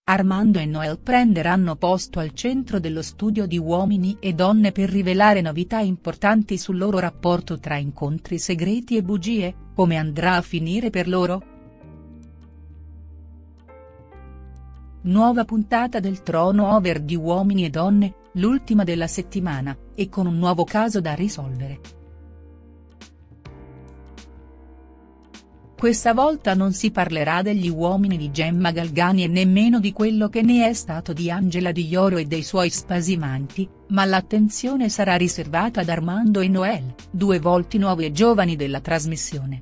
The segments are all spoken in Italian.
Armando e Noel prenderanno posto al centro dello studio di Uomini e Donne per rivelare novità importanti sul loro rapporto tra incontri segreti e bugie, come andrà a finire per loro?. Nuova puntata del Trono Over di Uomini e Donne, l'ultima della settimana, e con un nuovo caso da risolvere. Questa volta non si parlerà degli uomini di Gemma Galgani e nemmeno di quello che ne è stato di Angela Di Iorio e dei suoi spasimanti, ma l'attenzione sarà riservata ad Armando e Noel, due volti nuovi e giovani della trasmissione.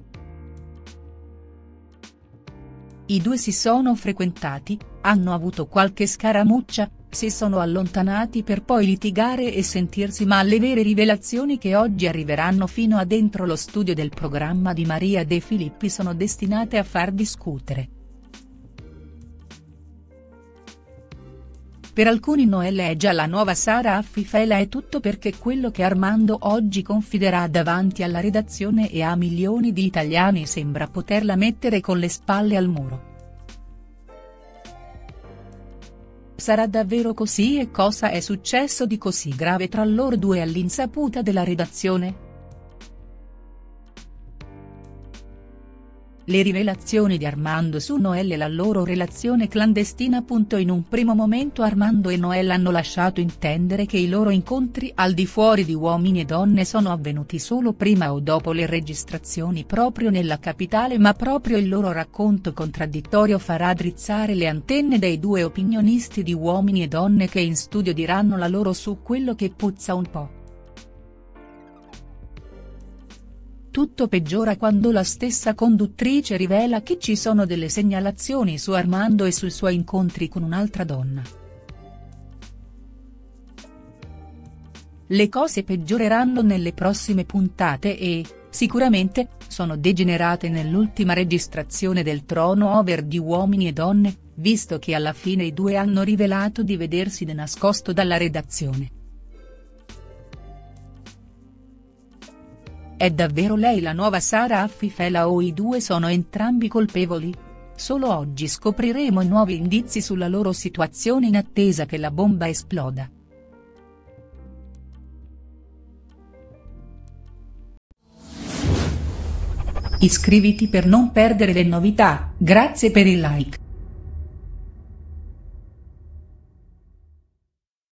I due si sono frequentati, hanno avuto qualche scaramuccia, si sono allontanati per poi litigare e sentirsi, ma le vere rivelazioni che oggi arriveranno fino a dentro lo studio del programma di Maria De Filippi sono destinate a far discutere. Per alcuni Noel è già la nuova Sara Affifela e tutto perché quello che Armando oggi confiderà davanti alla redazione e a milioni di italiani sembra poterla mettere con le spalle al muro. Sarà davvero così e cosa è successo di così grave tra loro due all'insaputa della redazione?. Le rivelazioni di Armando su Noel e la loro relazione clandestina. In un primo momento Armando e Noel hanno lasciato intendere che i loro incontri al di fuori di Uomini e Donne sono avvenuti solo prima o dopo le registrazioni proprio nella capitale, ma proprio il loro racconto contraddittorio farà drizzare le antenne dei due opinionisti di Uomini e Donne che in studio diranno la loro su quello che puzza un po'. Tutto peggiora quando la stessa conduttrice rivela che ci sono delle segnalazioni su Armando e sui suoi incontri con un'altra donna. Le cose peggioreranno nelle prossime puntate e, sicuramente, sono degenerate nell'ultima registrazione del Trono Over di Uomini e Donne, visto che alla fine i due hanno rivelato di vedersi di nascosto dalla redazione. È davvero lei la nuova Sara Affifela o i due sono entrambi colpevoli? Solo oggi scopriremo i nuovi indizi sulla loro situazione in attesa che la bomba esploda. Iscriviti per non perdere le novità, grazie per il like.